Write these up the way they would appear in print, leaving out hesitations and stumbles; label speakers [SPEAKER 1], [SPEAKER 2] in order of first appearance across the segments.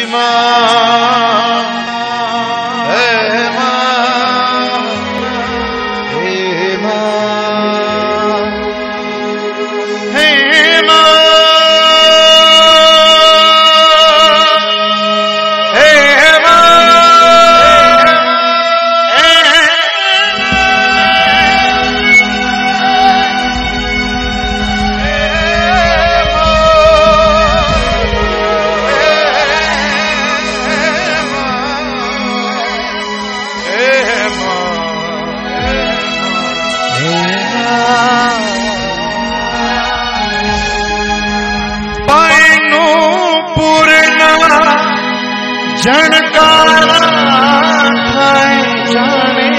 [SPEAKER 1] झणकारा खाए जाने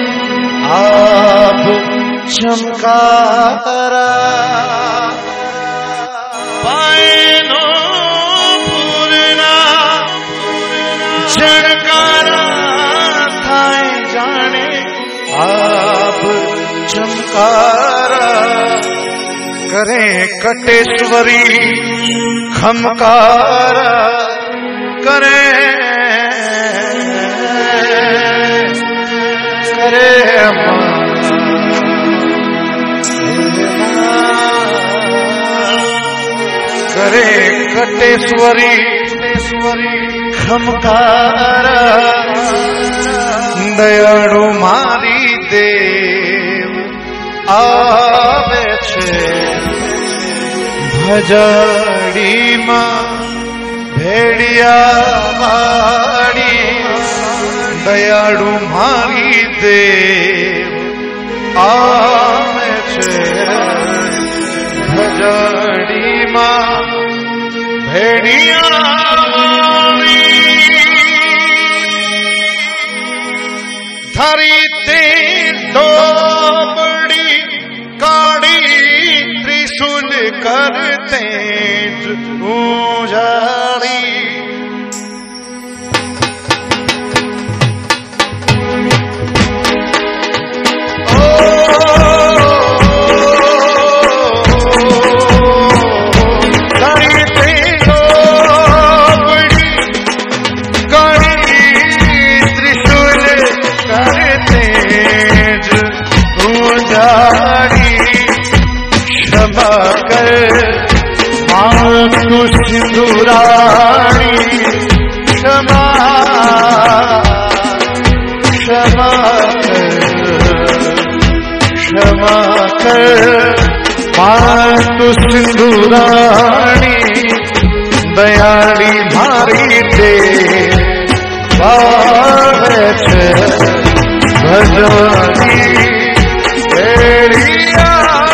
[SPEAKER 1] आप चमकारा पायनो पूरना झणकारा खाए जाने आप चमकारा करें कटेश्वरी खमकारा करे करे कटेश्वरी खमकारा दयाळु मारी देव आवे छे भजड़ी मां भेड़िया मारी दयाळु मारी देव आवे छे भजड़ी मां भेड़िया मारी धरी ते डोबड़ी काड़ी त्रिशूल करते उजाड़ी तू सिंदूराणी क्षमा क्षमा क्षमा कर तू सिंदूराणी दयाली मारी दे भजनी भेड़िया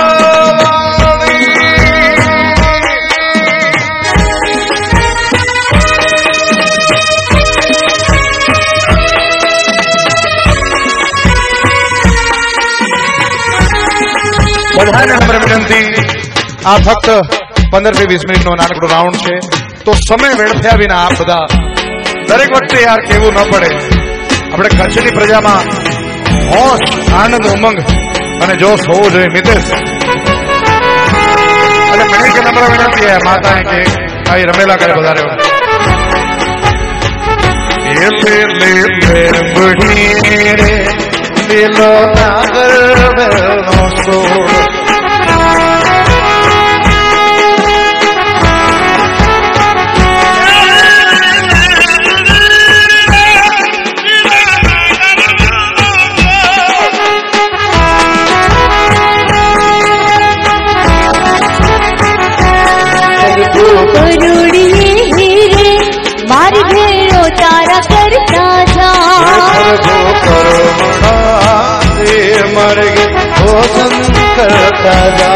[SPEAKER 1] બધાને નમ્ર વિનંતી આ ફક્ત 15 થી 20 મિનિટનો નાનકડો રાઉન્ડ છે તો સમય વેડફ્યા વિના આપ બધા દરેક વખતે યાર કેવું ન પડે આપણે કચ્છની પ્રજામાં હોશ આનંદ ઉમંગ અને જોશ હોવો જોઈએ મિતેશ એટલે મને કે નમ્ર વિનંતી है માતા કે ભાઈ રમેલા કરે વધારે ये ले बड़ी रे दिलो नागर बेनो सो
[SPEAKER 2] मारी भेड़ो तारा करता जा
[SPEAKER 1] मर गए भोजन करता जा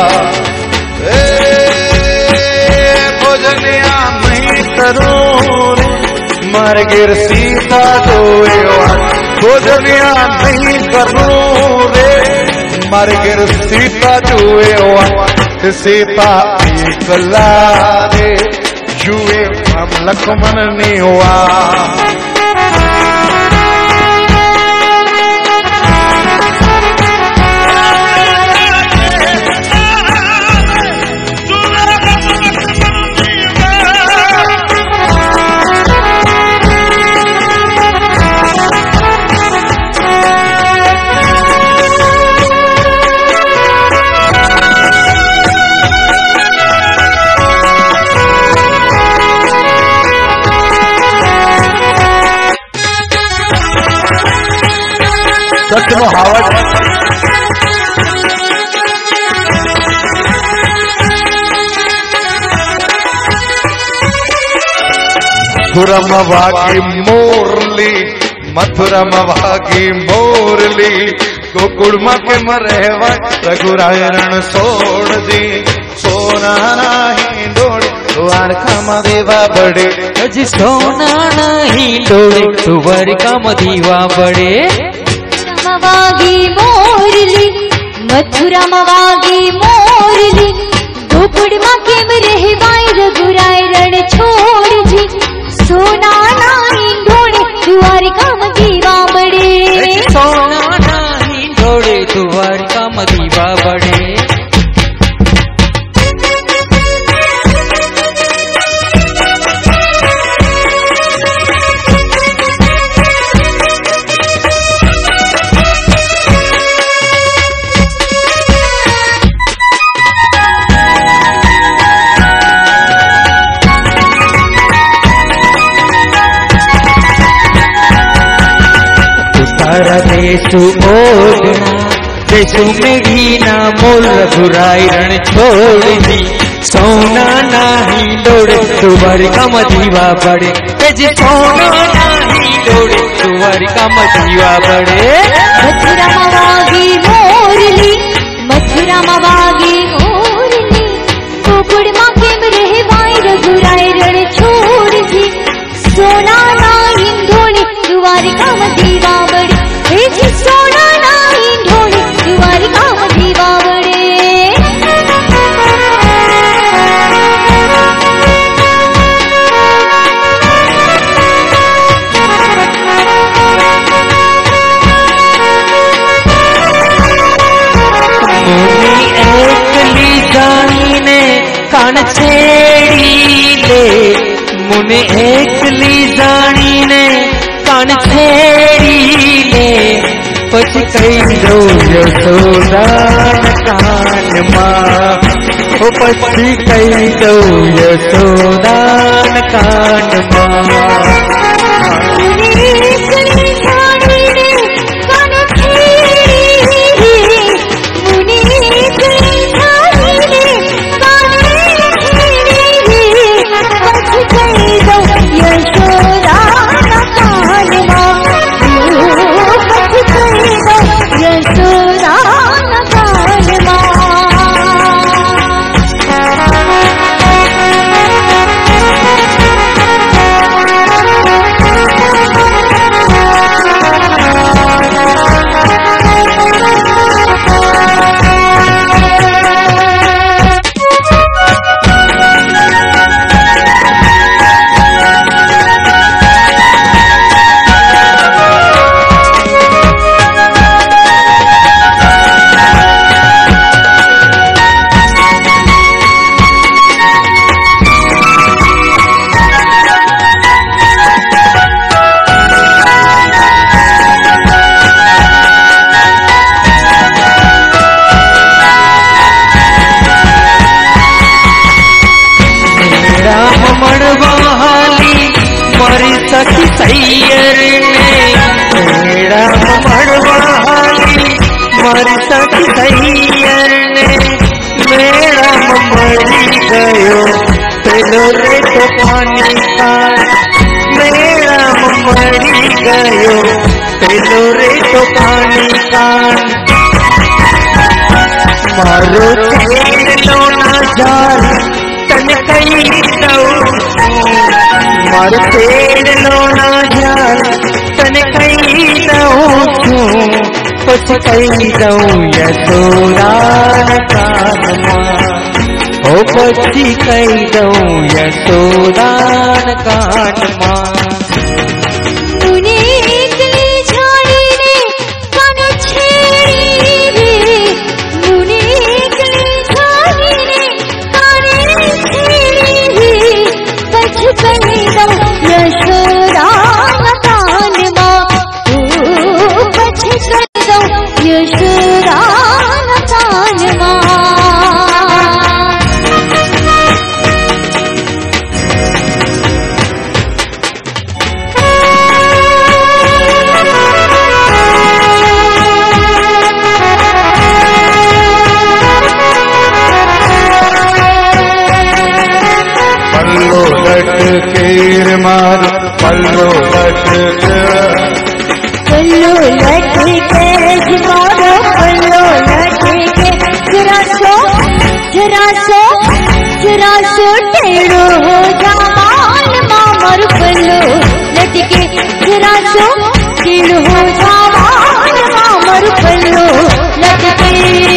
[SPEAKER 1] भोजनिया नहीं करूं मर गिर सीता जो भोजनिया नहीं करूं रे मर गिर सीता जो सीता एकला रे जुए हम लक्ष्मण ने हुआ मो हावट मथुरमवागी मोरली मथुरमवागी मोरली गोकुड़ के मरेवा रघुरायण सोड़ दी सोना नहीं डोड़े द्वारका मदेवा बड़े
[SPEAKER 3] जी सोना नहीं डोड़े द्वारका मदीवा बड़े
[SPEAKER 2] मवागी मोरली मथुरमवागी मोरली गोकुड़ के मरेवाय रघुरायण छोड़ जी सोना नहीं ढोड़े द्वारका मदीवा बड़े
[SPEAKER 3] सोना नहीं ढोड़े द्वारका मदीवा बड़े देशु ओढ़ना देशु में घीना मोल रघुरायण छोड़ दी सोना नहीं डोड़े द्वारका मदीवा बड़े जी सोना नहीं डोड़े द्वारका मदीवा बड़े
[SPEAKER 2] मथुरमवागी मोरली मथुरमवागी मोरली गोकुड़ के मरेवाय रघुरायण छोड़ जी सोना नहीं ढोड़े द्वारका मदीवा बड़े जी सोना नहीं ढोड़े द्वारका मदीवा बड़े
[SPEAKER 3] कान छेड़ी ले मुने एकली जानी ने कान छेड़ी ले पछ कई दो यशोदान कान माँ ओ पछ कई दो यशोदान कान माँ सैयर ने मेरा मड़वाली मर सक सैयर ने मेरा मरी गयो पेलो रे तो पानी का मेरा मरी गयो पेलो रे तो पानी का मारो लो ना जाल तन कई दो मारो पेड़ लो ना जाल तन कई दो पछ कई दो यशोदान कान माँ ओ पछ कई दो यशोदान कान माँ
[SPEAKER 1] पल्लो लटके
[SPEAKER 2] पल्लो लटके मारो पल्लो लटके जरा सो टेढ़ो हो जा माल मामर पल्लो लटके जरा सो टेढ़ो हो जा माल मामर पल्लो लटके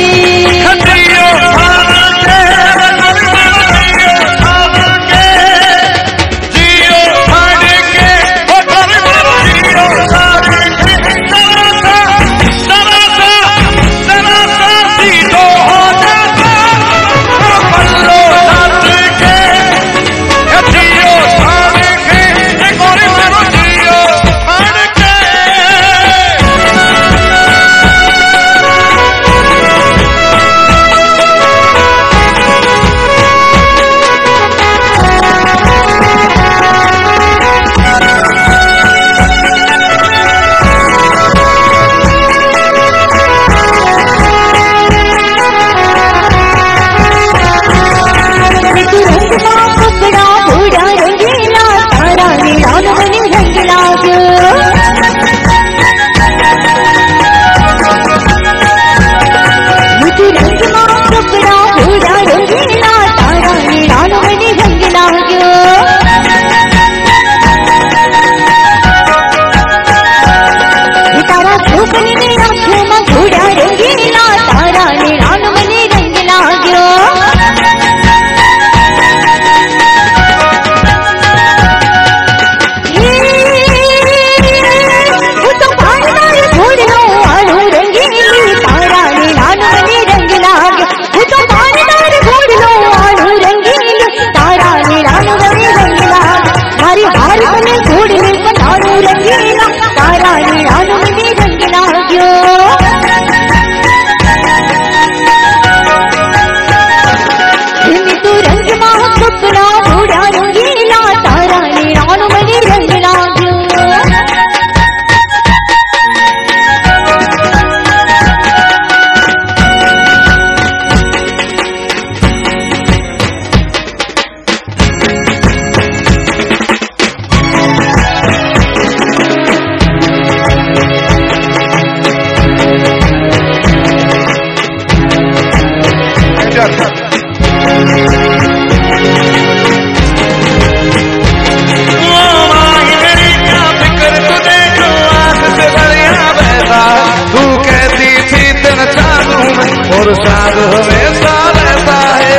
[SPEAKER 1] और साथ हमेशा रहता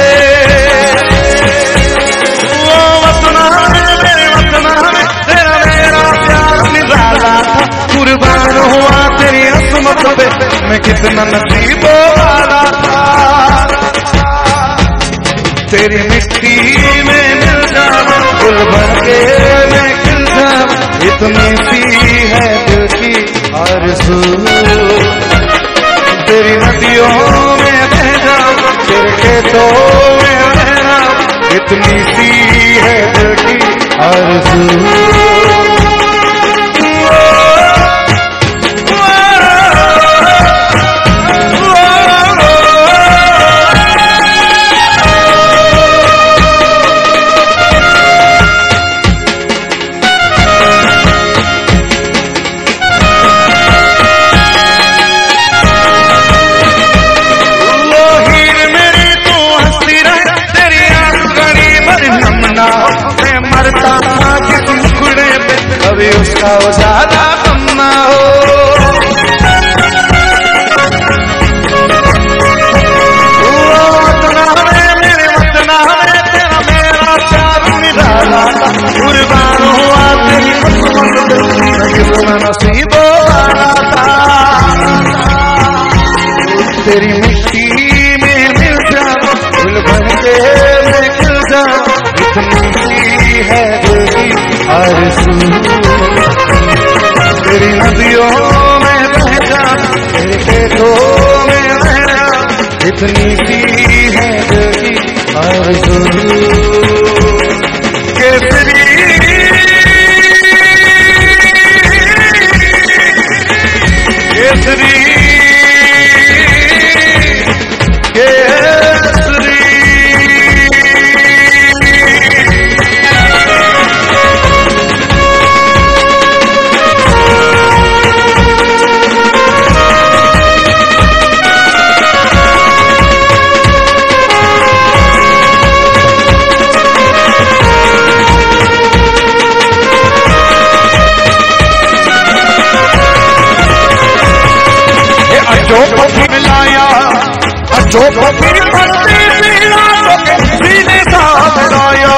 [SPEAKER 1] है। वो वतना है मेरे वतना में तेरा मेरा प्यार निराला था, कुर्बान हुआ तेरी असमत पे मैं कितना नसीबों वाला था। तेरी मिट्टी में मिल जाऊं फूल भर के मैं खिल जाऊं, इतनी सी है दिल की आरज़ू। तेरी नदियों में बह जाऊं तेरे खेतों में रहना, इतनी सी है दिल की आरज़ू। उसका ज्यादा कम ना हो, वतना है मेरे वतना है तेरा मेरा प्यार निराला था, कुर्बान हुआ तेरी कितना नसीबों वाला था। तेरी मिट्टी में मिल जाऊं फूल बन के मैं खिल जाऊं, इतनी सी है दिल की आरज़ू। तेरी नदियों में बह जाऊं तेरे खेतों में रहना, इतनी सी है दिल की आरज़ू। केसरी केसरी केसरी जो पति पत्नी पीड़ा तो किसी ने साथ लाया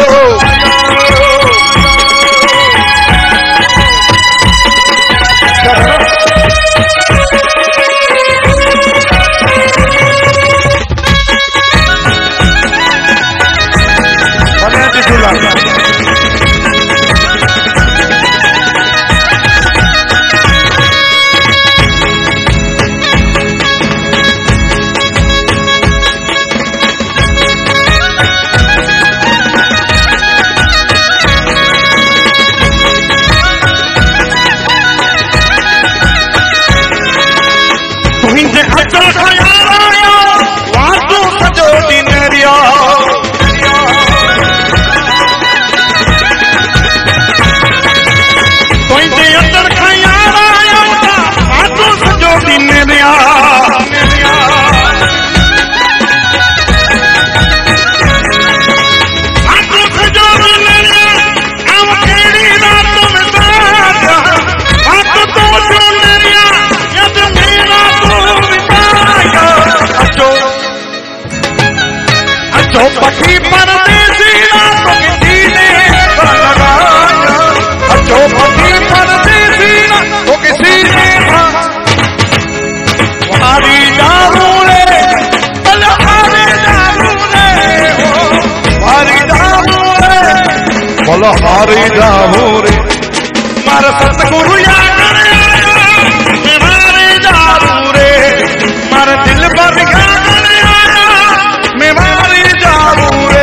[SPEAKER 1] पति परदेसी तो किसी ने लगाया जो पति परदेसी तो किसी ने हारी जाऊं रे हारी जाऊं रे हारी जाऊं रे बोलो हारी जाऊं रे मारा सतगुरु याद हारी जाऊं रे मारा दिल पर मैं मारी जाऊं रे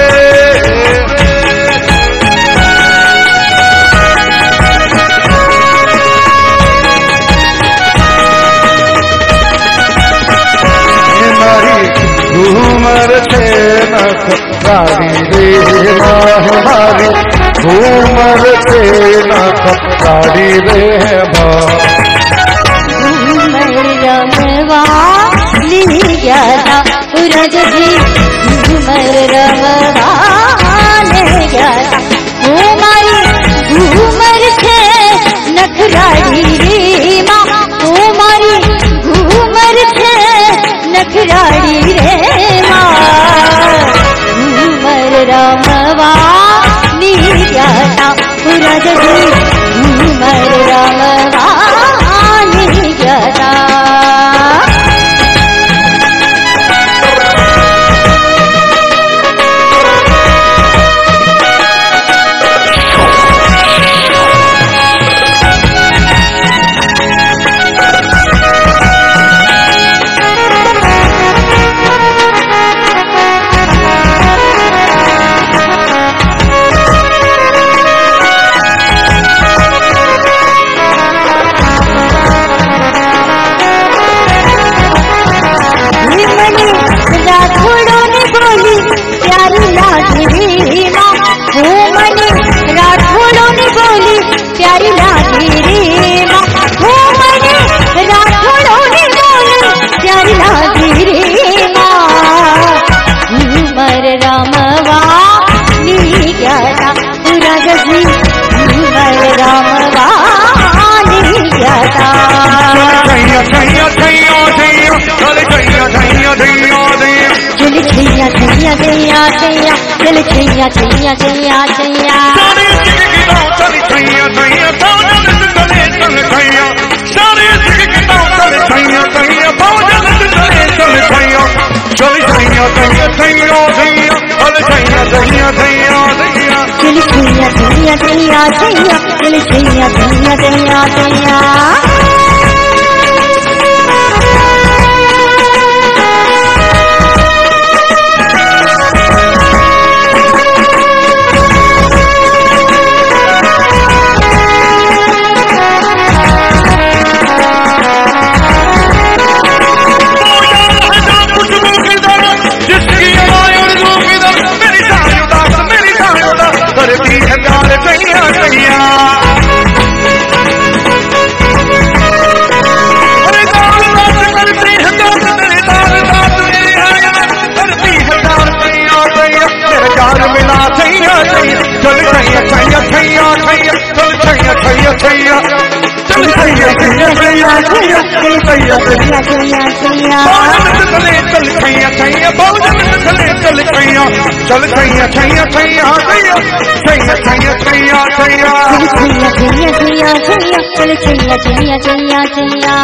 [SPEAKER 1] घूमर से नख गाड़ी रे हमारी घूमर से नख गाड़ी रे
[SPEAKER 2] घूमर रमवा ली गया सूरज जी घूमर रमवा ले गया हमारी घूमर से नखराड़ी रे माँ हमारी घूमर से नखराड़ी रे माँ घूमर रमवा ली गया सूरज जी घूमर रमवा ली गया चल छैया छैया छैया छैया
[SPEAKER 1] सारे जिग की दाव चल छैया छैया भौजन चले चल छैया सारे जिग की दाव चल छैया छैया भौजन चले चल छैया चल छैया छैया छैया छैया चल छैया छैया छैया छैया
[SPEAKER 2] चल छैया छैया छैया छैया चल छैया छैया छैया छैया छैया छैया दिल छैया छैया छैया छैया
[SPEAKER 1] चले चल छैया छैया बहुजन चले चल छैया चल छैया छैया छैया छैया छैया छैया छैया छैया
[SPEAKER 2] छैया छैया छैया छैया दिल छैया छैया छैया छैया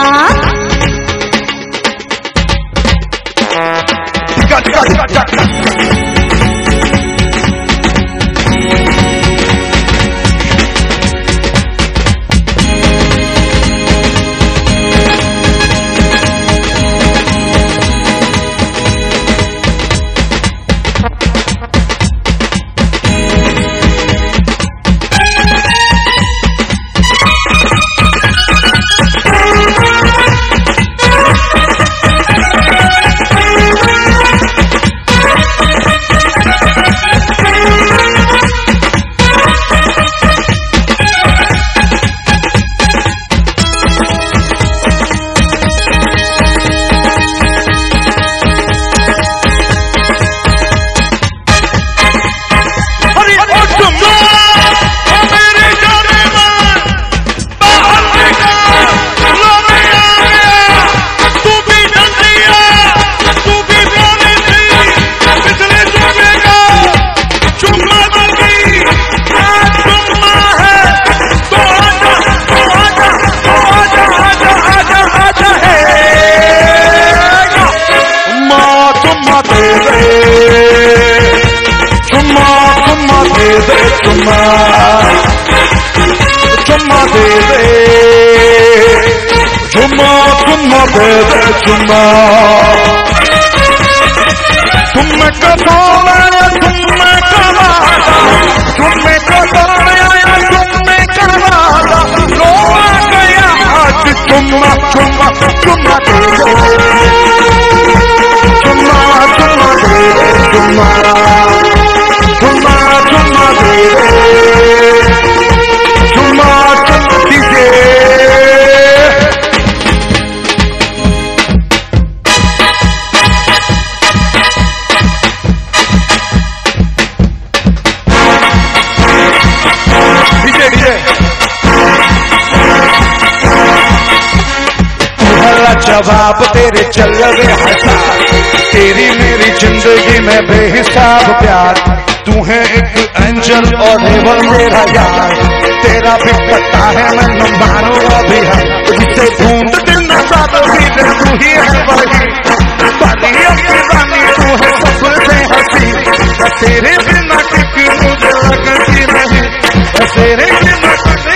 [SPEAKER 1] जवाब तेरे चल रहे हंसा तेरी मेरी जिंदगी में बेहिसाब प्यार तू है एक एंजल और डेविल मेरा यार तेरा भी पता है मैं न मानूंगा भी है जिसे ढूंढ दिल न साथ भी तू ही है वही पानी अपनी रानी तू है सबसे हंसी तेरे बिना किसी मुझे लगती नहीं तेरे बिना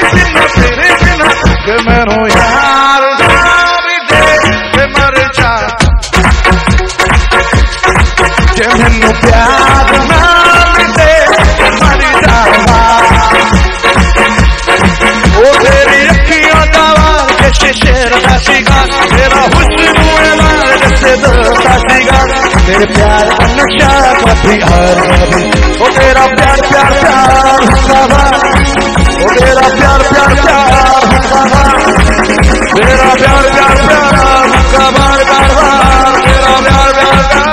[SPEAKER 1] तेरे बिना मैं रो यार मैनू प्यार नाल दे मर जावा ओ तेरी अखियां दा वार के शेर दा सीगा तेरा हुस्न वार जैसे दिल दा सीगा तेरे प्यार का नशा कभी हर कभी ओ तेरा प्यार प्यार प्यार हुस्सा ओ तेरा प्यार प्यार प्यार हुस्सा तेरा प्यार प्यार प्यार हुस्सा बार बार बार तेरा प्यार प्यार प्यार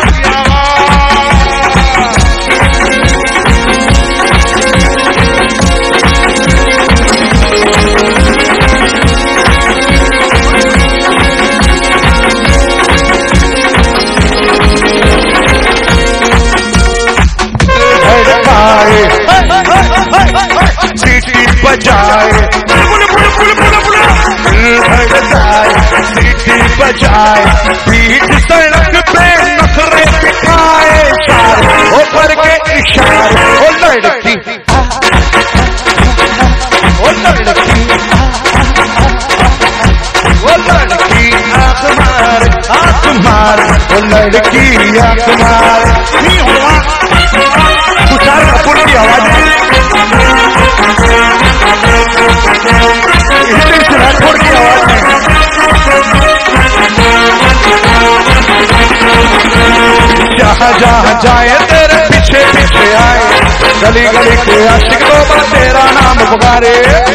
[SPEAKER 1] सीटी बजाए सीटी बजाए बीच सड़क पे नखरे दिखाए ओ करके इशारे ओ लड़की ओ लड़की ओ लड़की आंख मार ओ लड़की आंख मार नहीं हुआ तुषार कपूर की आवाज राठौड़ की आवाज में जहाँ जहाँ जाए तेरे पीछे पीछे आए गली गली के आशिक लोग तेरा नाम पुकारे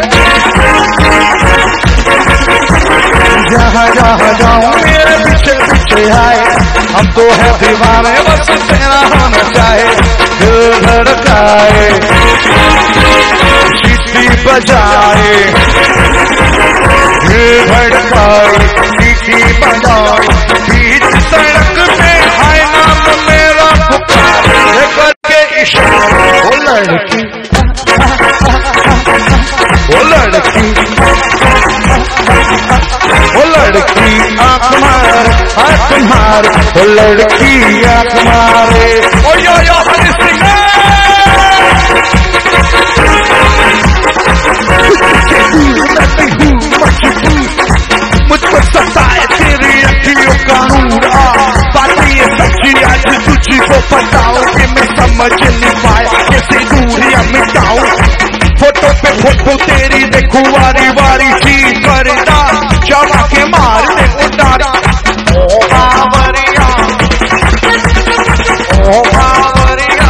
[SPEAKER 1] जहाँ जहाँ जाऊँ मेरे पीछे पीछे आए हम तो है दीवाने बस तेरा होना चाहे दिल धड़काए सीटी बजाए दिल भड़काए सीटी बजाए बीच सड़क पे हाय नाम मेरा पुकारे करके इशारा ओ लड़की ओ लड़की ओ लड़की आंख मार ओ लड़की आंख मारे ओ यो हनी सिंह मुझको सताए तेरी अखियों का नूर बातें ये सच्ची आज तुझी को बताओ कि मैं समझ नहीं पाया कैसे दूरियां मिटाऊं फोटो पे फोटो तेरी देखूं वारी वारी सी करदा जमा के मार दे उतारा ओ बावरिया ओ बावरिया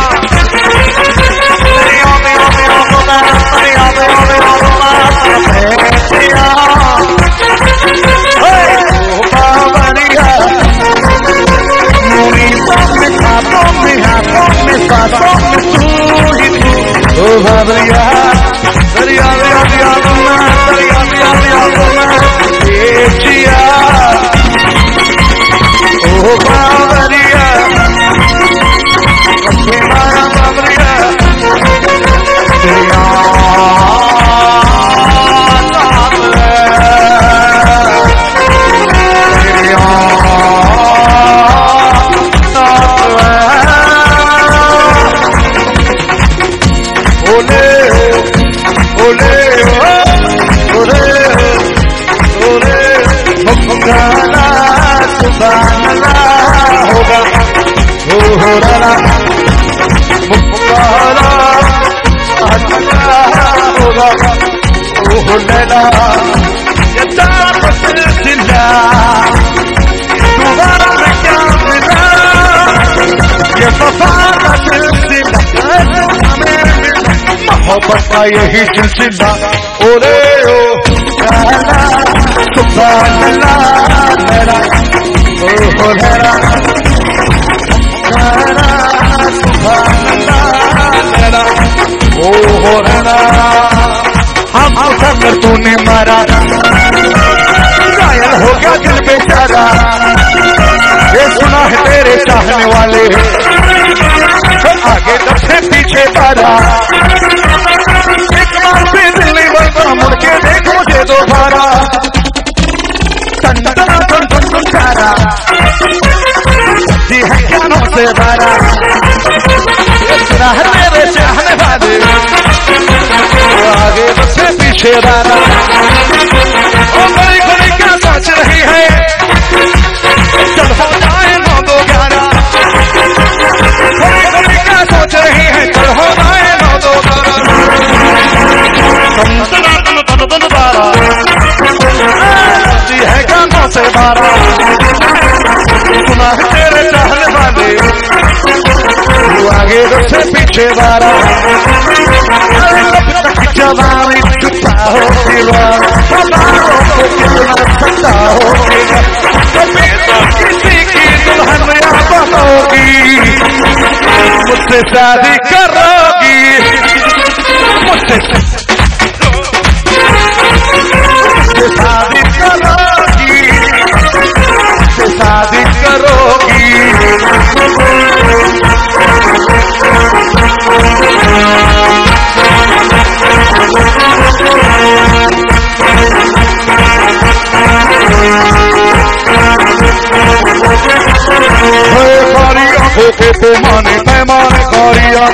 [SPEAKER 1] ओ बावरिया दरिया दरिया दरिया दरिया दरिया दरिया ओ बावरिया बावरिया दरिया होगा हो रहा होगा हो लैला सिला दोबारा में क्या मिला ये वफा का सिलसिला मोहब्बत का यही सिलसिला ओरे ओ सुभान अल्लाह मेरा ओ मेरा सुभान अल्लाह मेरा ओ मेरा हम सफर तूने मारा घायल हो गया दिल बेचारा ये सुना है तेरे चाहने वाले आगे दबे पीछे तारा एक बार फिर दिल नहीं बनता मुड़ के देख मुझे दोबारा सारा जी है ज्ञानों से भरा मेरे चाहने वाले आगे बसे पीछे वाला ओ बड़ी बड़ी क्या सोच रही है चल हो जाए 9-2-11 बड़ी बड़ी क्या सोच रही है चल हो जाए 9-2-12 जी है ज्ञानों से भरा सुना है तेरे चाहने वाले तू आगे से पीछे वाला अब तक जवानी छुपा हो दीवार हमारों को कितना सकता होगा कभी तो किसी की दुल्हन यहाँ बनोगी मुझसे शादी करोगी मुझसे शादी करोगी मुझसे शादी करोगी के पैमाने पैमाने कारिया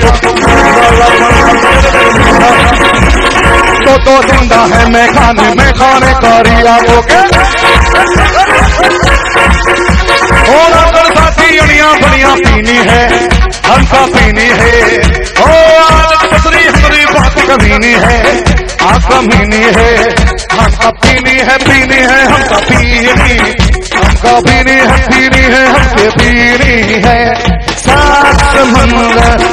[SPEAKER 1] तो जिंदा है मैं खाने कारिया के और अगर साथी अड़ियां बड़ियां पीनी है हमका पीनी है ओ आज दूसरी बात कमीनी है आप कमीनी है हमका पीनी है हमका पीनी है हमके पीनी है सात समुंदर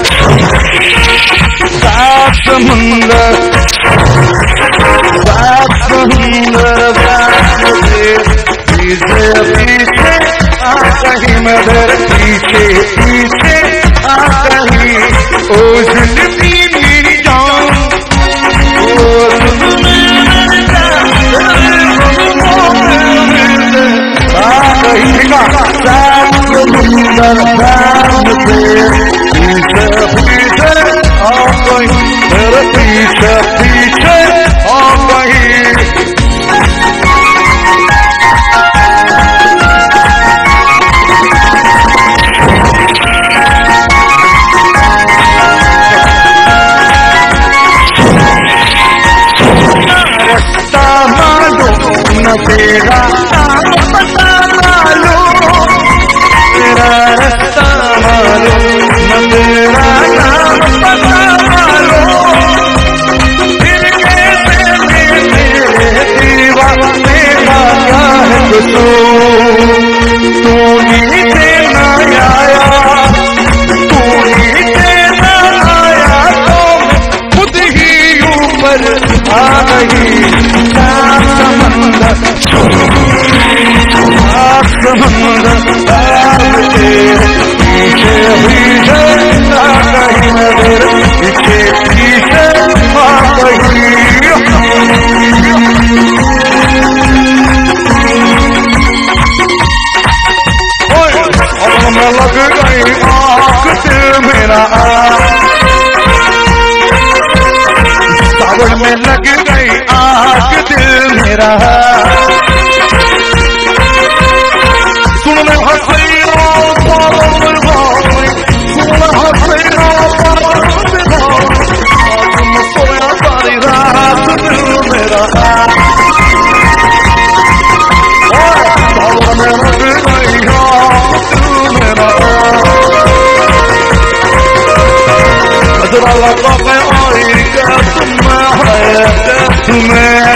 [SPEAKER 1] पीछे पीछे आ कहीं मदर पीछे आ कहीं ओ जिंदगी मेरी जान ओ तेरा नाम पता मालूम, तेरा रास्ता मालूम, न तेरा नाम पता मालूम, फिर कैसे मैं तेरे दीवाने का क्या है कसूर। तू ही देना आया, तू ही देना आया तो खुद ही ऊपर आ गई। समंदर पीछे हुई जैसा कहीं नजर पीछे पीछे आ गई। और मैं लग गई आँख दिल मेरा, सावन में लग गई आँख दिल मेरा। सुन मैं हसीना पागल में भाई, सुन मैं हसीना पागल में भाई, आज मैं सोया सारी रात दिल मेरा। सावन में लग गई आँख दिल मेरा, अजरा लगा मैं आई कैसे मैं है कैसे मैं,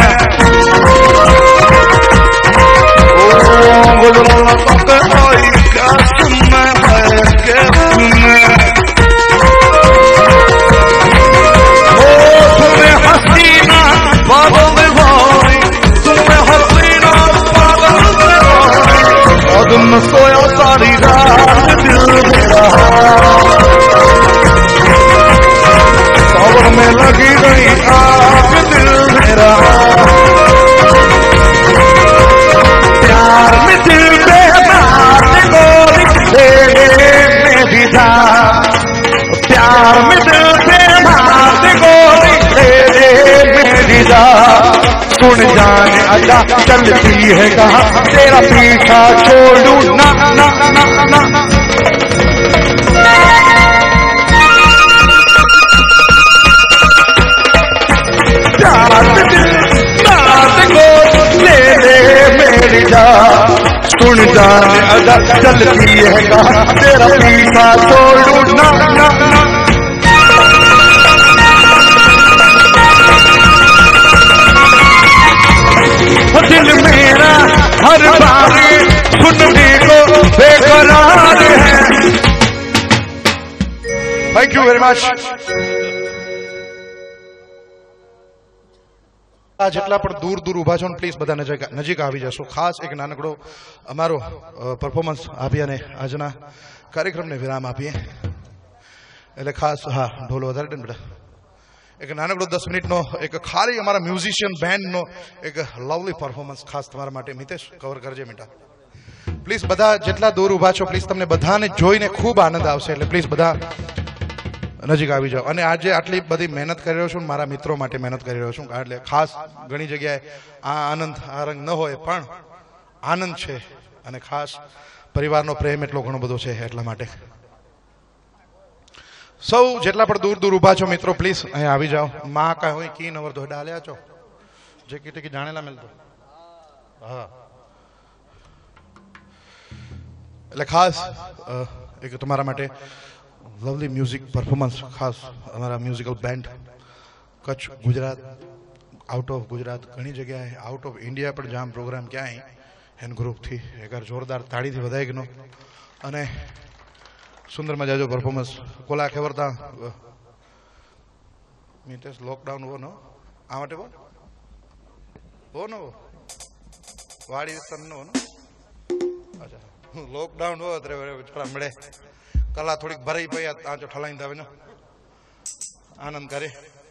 [SPEAKER 1] गुजरा लगा मैं आई कैसे मैं है कैसे मैं। तुम्हें हसीना पागल में भाई, तुम्हें हसीना पागल में भाई, आज मैं सोया सारी रात दिल मेरा। सावन में लगी गई आग दिल मेरा, प्यार में दिल बेमार गोरी में भी था, प्यार में दिल बेमार गोरी में भी था। सुन जाने अदा चलती है कहाँ, तेरा पीछा छोड़ू ना ना ना ना। सुन जाने अदा चलती है कहाँ, तेरा पीछा छोड़ू ना ना ना। दिल मेरा हर बारी सुनने को बेकरार है। Thank you very much. જેટલા પણ દૂર દૂર ઉભા છો ને પ્લીઝ બધા નજીક આવી જશો. ખાસ એક નાનકડો અમારો પરફોર્મન્સ આપી અને આજના કાર્યક્રમને વિરામ આપીએ. એટલે ખાસ હા ઢોલ વધારે ને બેટા. એક નાનકડો 10 મિનિટનો એક ખાલી અમારા મ્યુઝિશિયન બેન્ડનો એક લવલી પરફોર્મન્સ ખાસ તમારા માટે. મિતેશ કવર કરજે બેટા પ્લીઝ. બધા જેટલા દૂર ઉભા છો પ્લીઝ તમને બધાને જોઈને ખૂબ આનંદ આવશે. એટલે પ્લીઝ બધા નજીક આવી જાઓ. અને આજે આટલી બધી મહેનત કરી રહ્યો છું, મારા મિત્રો માટે મહેનત કરી રહ્યો છું. એટલે ખાસ ઘણી જગ્યાએ આ આનંદ આ રંગ ન હોય પણ આનંદ છે. અને ખાસ પરિવારનો પ્રેમ એટલો ઘણો બધો છે એટલા માટે. સૌ જેટલા પણ દૂર દૂર ઉભા છો મિત્રો પ્લીઝ અહીંયા આવી જાઓ. માં કા હોય કી નવર ધો ડાલ્યા છો જે કી ટેકી જાણેલા મેલતો. હા એટલે ખાસ એક તમારા માટે લવલી મ્યુઝિક પરફોર્મન્સ. ખાસ અમારા musical band Kutch Gujarat out of Gujarat ઘણી જગ્યાએ આઉટ ઓફ ઇન્ડિયા પણ જામ પ્રોગ્રામ ક્યાંય એન ગ્રુપથી એકવાર જોરદાર તાળીથી વધાઈનો અને સુંદર મજાજો પરફોર્મન્સ. કોલા ખેવરતા મીટેસ લોકડાઉન હો નો આ માટે હો નો વાડી વિસ્તાર નો અચ્છા લોકડાઉન હો થોડા મળે કલા થોડીક ભરાઈ પઈ આજો ઠલાઈ દાવે ને આનંદ કરે.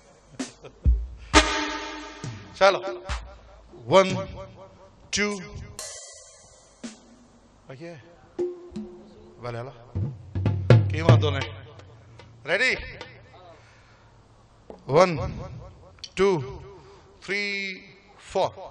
[SPEAKER 1] ચાલો 1 2 ઓકે ભલે હાલો કેમ વાંધો ને રેડી 1 2 3 4.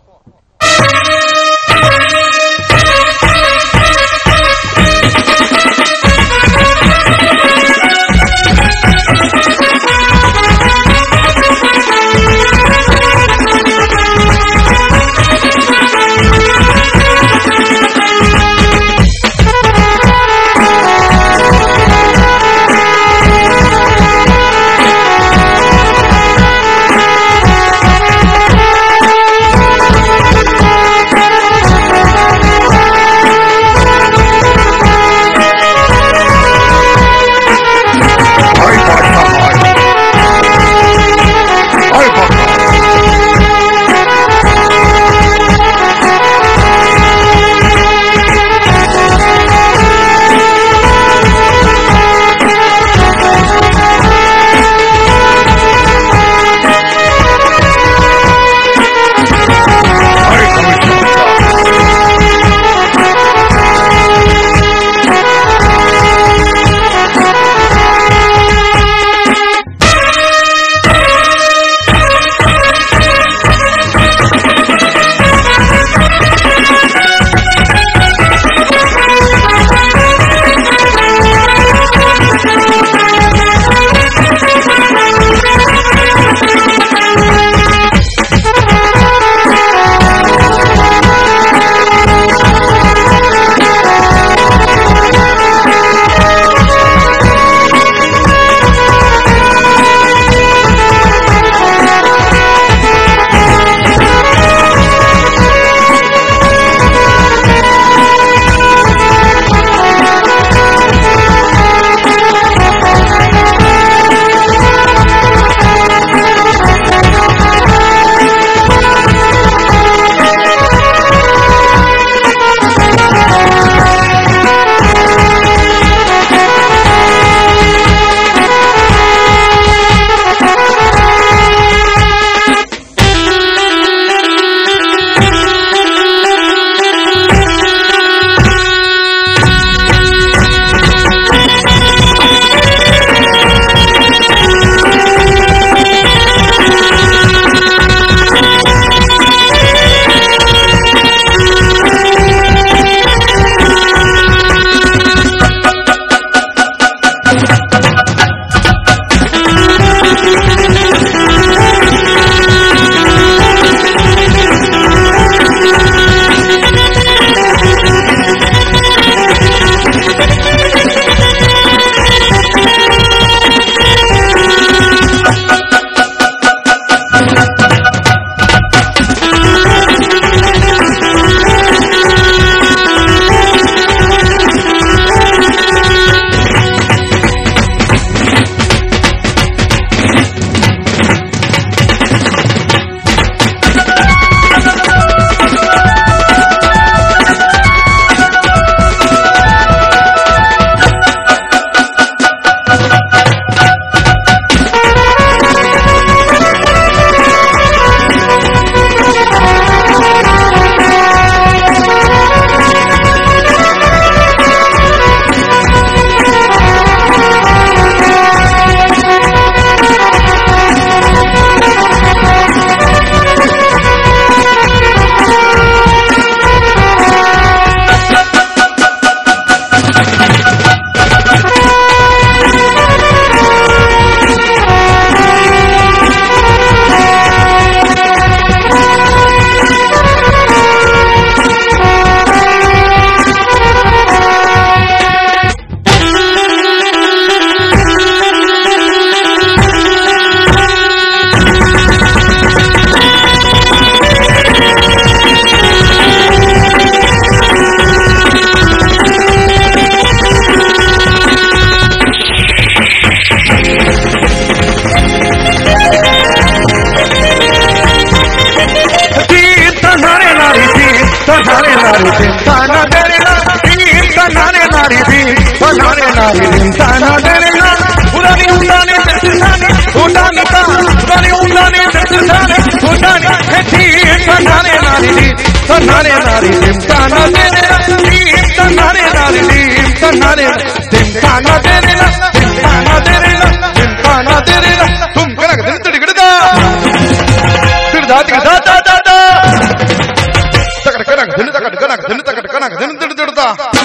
[SPEAKER 1] नारी दिन ताना तेरे ना दीन तनाने नारी दिन तनाने नारी दिन ताना तेरे ना उड़ानी उड़ानी उड़ानी का उड़ानी उड़ानी उड़ानी दीन तनाने नारी दिन तनाने नारी दिन ताना तेरे ना दीन तनाने नारी दिन तनाने दिन ताना तेरे ना दिन ताना तेरे ना दिन ताना तेरे ना तुम कनक दिन तिड़गड़दा तिड़दा तिड़दा दा दा दा तकड़ कनक दिन तकड़ कनक दिन तकड़ कनक दिन तिड़दा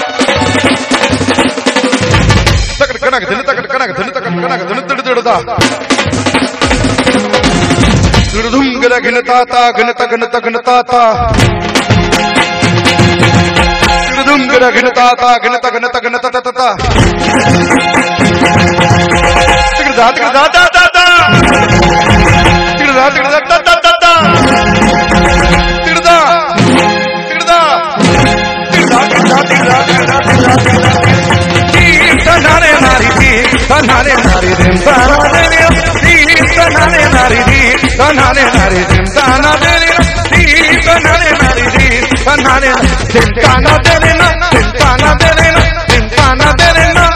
[SPEAKER 1] तकड़ कनक दिन तकड़ कनक दिन तकड़ कनक दिन तिड़दा तिड़धुम गला गिनता ता गिनता गिनता गिनता ता तिड़धुम गला गिनता ता गिनता गिनता गिनता ता ता तिड़दा तिड़दा दा दा दा तिड़दा तिड़दा दा दा दा दा तिड़दा तिड़दा तिड़दा तिड़दा तिड़दा तिड़दा तनाने नारी दी तनाने नारी दिन ताना देने दी तनाने नारी दी तनाने नारी दिन ताना देने दी तनाने नारी दी तनाने दिन ताना देने ना दिन ताना देने ना दिन ताना देने ना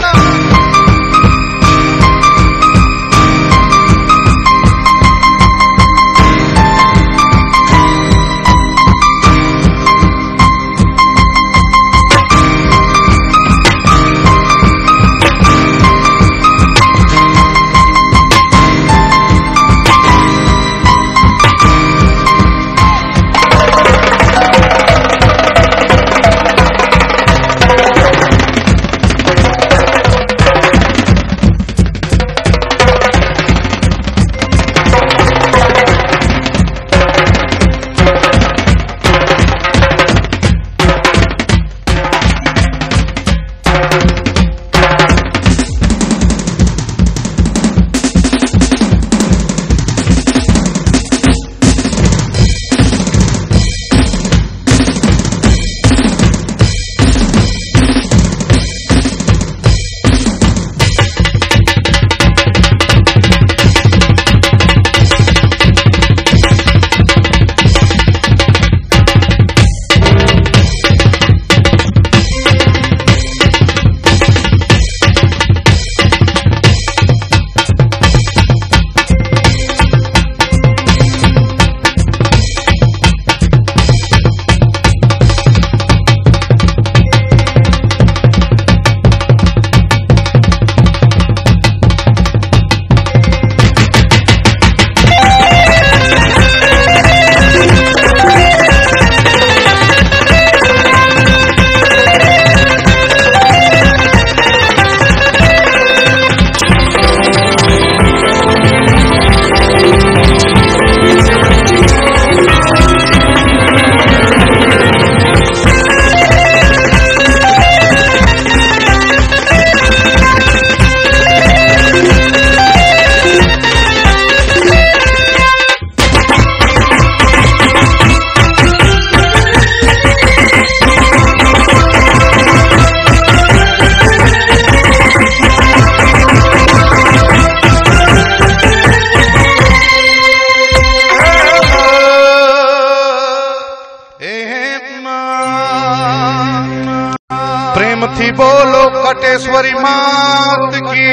[SPEAKER 1] बोलो कटेश्वरी मात की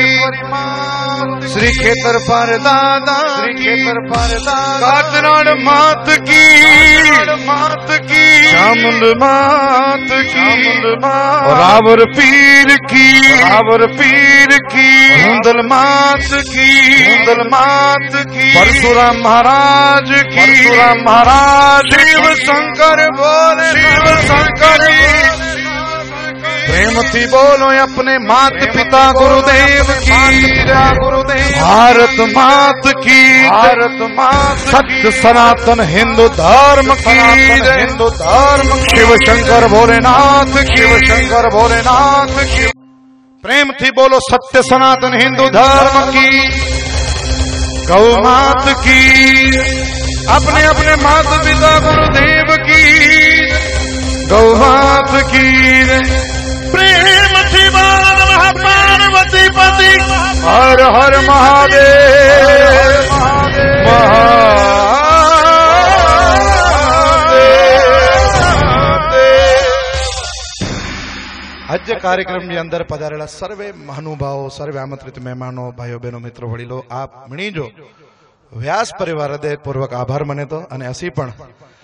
[SPEAKER 1] श्री खेतर पर दादा काटनाड़ मात की चामुंड मात की रावर पीर की हुंदल मात की परशुराम महाराज शिव शंकर बोले शिव शंकर प्रेम थी बोलो अपने मात पिता गुरुदेव की भारत मात की सत्य सनातन हिंदू धर्म की शिव शंकर भोलेनाथ की प्रेम थी बोलो सत्य सनातन हिंदू धर्म की गौ मात की अपने अपने माता पिता गुरुदेव की गौ मात की प्रेम थी बोलो पार्वती पति हर हर महादेव आज कार्यक्रम अंदर पधारेला सर्वे महानुभावों सर्वे आमंत्रित मेहमानों भाईओ बहनों मित्रों वडीलो आप मणीजो व्यास परिवार हृदयपूर्वक आभार मने तो अने असी पण